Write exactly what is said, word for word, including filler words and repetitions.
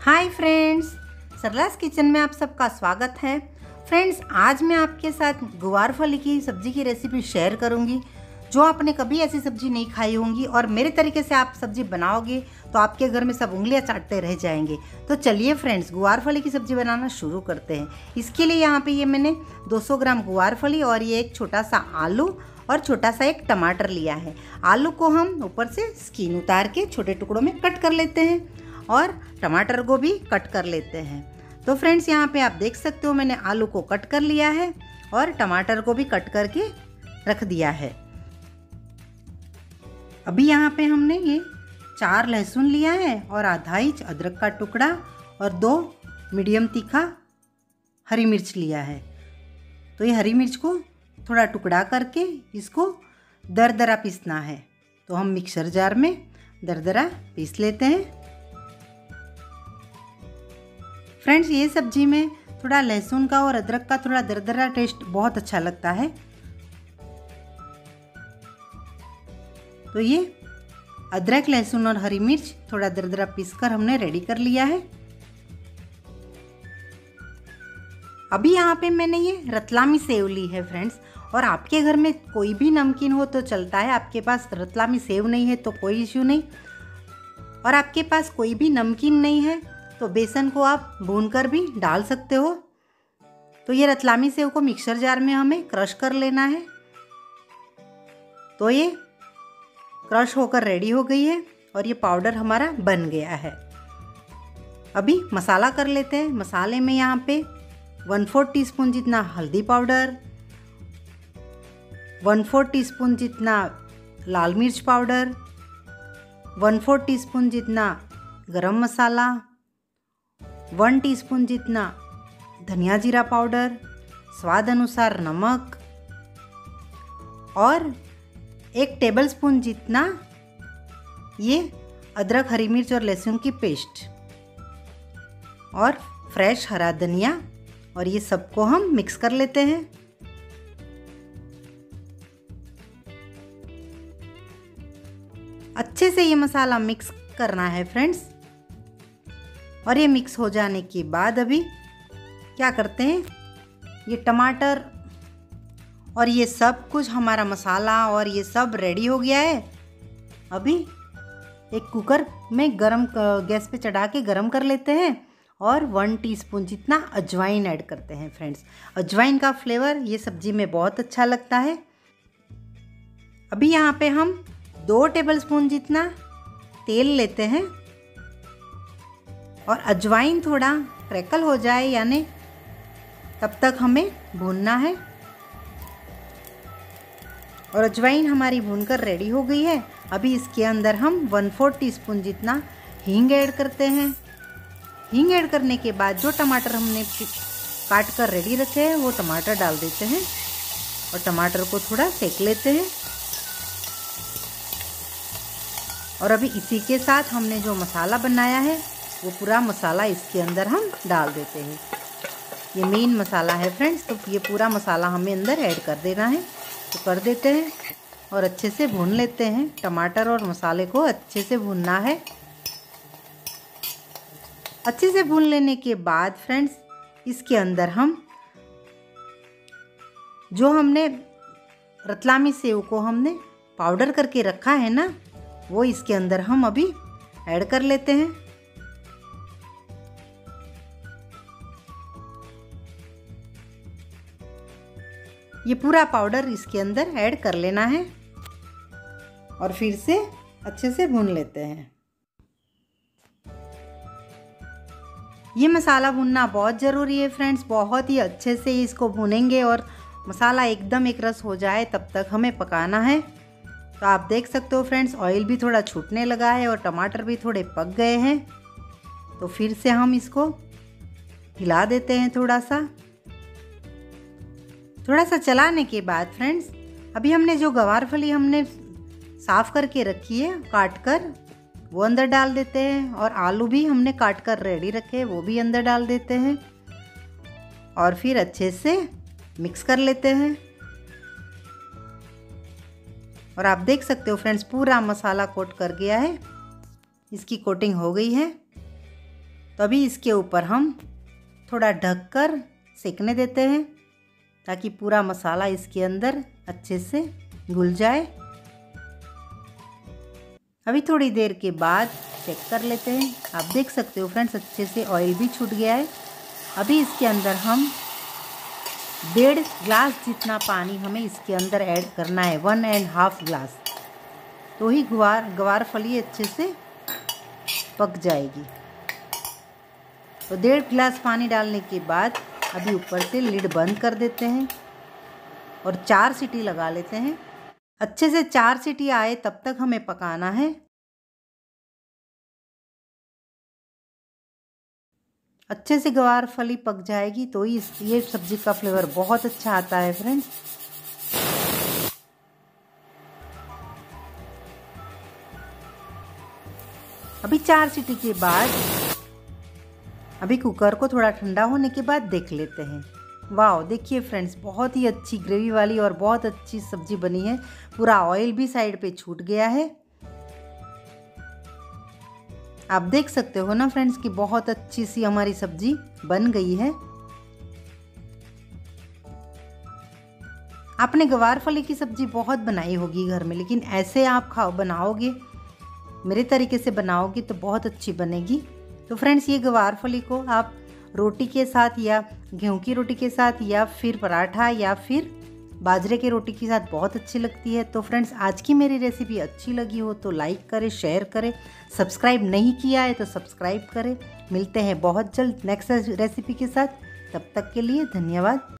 Hi friends, सरलास kitchen में आप सबका स्वागत है। फ्रेंड्स, आज मैं आपके साथ गुवारफली की सब्ज़ी की रेसिपी शेयर करूंगी, जो आपने कभी ऐसी सब्ज़ी नहीं खाई होंगी और मेरे तरीके से आप सब्ज़ी बनाओगे तो आपके घर में सब उंगलियां चाटते रह जाएंगे। तो चलिए फ्रेंड्स, गुवारफली की सब्ज़ी बनाना शुरू करते हैं। इसके लिए यहाँ पे ये मैंने दो सौ ग्राम गुवारफली और ये एक छोटा सा आलू और छोटा सा एक टमाटर लिया है। आलू को हम ऊपर से स्किन उतार के छोटे टुकड़ों में कट कर लेते हैं और टमाटर को भी कट कर लेते हैं। तो फ्रेंड्स, यहाँ पे आप देख सकते हो मैंने आलू को कट कर लिया है और टमाटर को भी कट करके रख दिया है। अभी यहाँ पे हमने ये चार लहसुन लिया है और आधा इंच अदरक का टुकड़ा और दो मीडियम तीखा हरी मिर्च लिया है। तो ये हरी मिर्च को थोड़ा टुकड़ा करके इसको दरदरा पीसना है। तो हम मिक्सर जार में दरदरा पीस लेते हैं। फ्रेंड्स, ये सब्जी में थोड़ा लहसुन का और अदरक का थोड़ा दरदरा टेस्ट बहुत अच्छा लगता है। तो ये अदरक, लहसुन और हरी मिर्च थोड़ा दरदरा पीसकर हमने रेडी कर लिया है। अभी यहाँ पे मैंने ये रतलामी सेव ली है फ्रेंड्स, और आपके घर में कोई भी नमकीन हो तो चलता है। आपके पास रतलामी सेव नहीं है तो कोई इश्यू नहीं, और आपके पास कोई भी नमकीन नहीं है तो बेसन को आप भूनकर भी डाल सकते हो। तो ये रतलामी सेव को मिक्सर जार में हमें क्रश कर लेना है। तो ये क्रश होकर रेडी हो गई है और ये पाउडर हमारा बन गया है। अभी मसाला कर लेते हैं। मसाले में यहाँ पे वन फोर्थ टी स्पून जितना हल्दी powder, one fourth teaspoon जितना लाल मिर्च powder, one fourth teaspoon जितना गरम मसाला, वन टीस्पून जितना धनिया जीरा पाउडर, स्वाद अनुसार नमक और एक टेबलस्पून जितना ये अदरक, हरी मिर्च और लहसुन की पेस्ट और फ्रेश हरा धनिया, और ये सबको हम मिक्स कर लेते हैं। अच्छे से ये मसाला मिक्स करना है फ्रेंड्स। और ये मिक्स हो जाने के बाद अभी क्या करते हैं, ये टमाटर और ये सब कुछ हमारा मसाला और ये सब रेडी हो गया है। अभी एक कुकर में गरम गैस पे चढ़ा के गरम कर लेते हैं और वन टीस्पून जितना अजवाइन ऐड करते हैं फ्रेंड्स। अजवाइन का फ्लेवर ये सब्जी में बहुत अच्छा लगता है। अभी यहाँ पे हम दो टेबलस्पून जितना तेल लेते हैं और अजवाइन थोड़ा क्रैकल हो जाए यानी तब तक हमें भूनना है। और अजवाइन हमारी भूनकर रेडी हो गई है। अभी इसके अंदर हम वन फोर्थ टी स्पून जितना हींग ऐड करते हैं। हींग ऐड करने के बाद जो टमाटर हमने काट कर रेडी रखे हैं वो टमाटर डाल देते हैं और टमाटर को थोड़ा सेक लेते हैं। और अभी इसी के साथ हमने जो मसाला बनाया है वो पूरा मसाला इसके अंदर हम डाल देते हैं। ये मेन मसाला है फ्रेंड्स, तो ये पूरा मसाला हमें अंदर ऐड कर देना है। तो कर देते हैं और अच्छे से भून लेते हैं। टमाटर और मसाले को अच्छे से भूनना है। अच्छे से भून लेने के बाद फ्रेंड्स, इसके अंदर हम जो हमने रतलामी सेव को हमने पाउडर करके रखा है ना, वो इसके अंदर हम अभी ऐड कर लेते हैं। ये पूरा पाउडर इसके अंदर ऐड कर लेना है और फिर से अच्छे से भून लेते हैं। ये मसाला भूनना बहुत ज़रूरी है फ्रेंड्स। बहुत ही अच्छे से इसको भूनेंगे और मसाला एकदम एक रस हो जाए तब तक हमें पकाना है। तो आप देख सकते हो फ्रेंड्स, ऑयल भी थोड़ा छूटने लगा है और टमाटर भी थोड़े पक गए हैं। तो फिर से हम इसको हिला देते हैं थोड़ा सा। थोड़ा सा चलाने के बाद फ्रेंड्स, अभी हमने जो गवारफली हमने साफ़ करके रखी है काट कर, वो अंदर डाल देते हैं। और आलू भी हमने काट कर रेडी रखे हैं, वो भी अंदर डाल देते हैं और फिर अच्छे से मिक्स कर लेते हैं। और आप देख सकते हो फ्रेंड्स, पूरा मसाला कोट कर गया है। इसकी कोटिंग हो गई है। तो अभी इसके ऊपर हम थोड़ा ढककर सेकने देते हैं ताकि पूरा मसाला इसके अंदर अच्छे से घुल जाए। अभी थोड़ी देर के बाद चेक कर लेते हैं। आप देख सकते हो फ्रेंड्स अच्छे से ऑयल भी छूट गया है। अभी इसके अंदर हम डेढ़ ग्लास जितना पानी हमें इसके अंदर ऐड करना है, वन एंड हाफ ग्लास, तो ही गुवार गवारफली अच्छे से पक जाएगी। तो डेढ़ गिलास पानी डालने के बाद अभी ऊपर से लिड बंद कर देते हैं और चार सीटी लगा लेते हैं। अच्छे से चार सीटी आए तब तक हमें पकाना है। अच्छे से गवारफली पक जाएगी तो ही ये सब्जी का फ्लेवर बहुत अच्छा आता है फ्रेंड्स। अभी चार सीटी के बाद अभी कुकर को थोड़ा ठंडा होने के बाद देख लेते हैं। वाह, देखिए फ्रेंड्स बहुत ही अच्छी ग्रेवी वाली और बहुत अच्छी सब्जी बनी है। पूरा ऑयल भी साइड पे छूट गया है। आप देख सकते हो ना फ्रेंड्स कि बहुत अच्छी सी हमारी सब्जी बन गई है। आपने गवारफली की सब्जी बहुत बनाई होगी घर में, लेकिन ऐसे आप खाओ बनाओगे, मेरे तरीके से बनाओगे तो बहुत अच्छी बनेगी। तो फ्रेंड्स ये गवारफली को आप रोटी के साथ या गेहूं की रोटी के साथ या फिर पराठा या फिर बाजरे की रोटी के साथ बहुत अच्छी लगती है। तो फ्रेंड्स आज की मेरी रेसिपी अच्छी लगी हो तो लाइक करें, शेयर करें, सब्सक्राइब नहीं किया है तो सब्सक्राइब करें। मिलते हैं बहुत जल्द नेक्स्ट रेसिपी के साथ, तब तक के लिए धन्यवाद।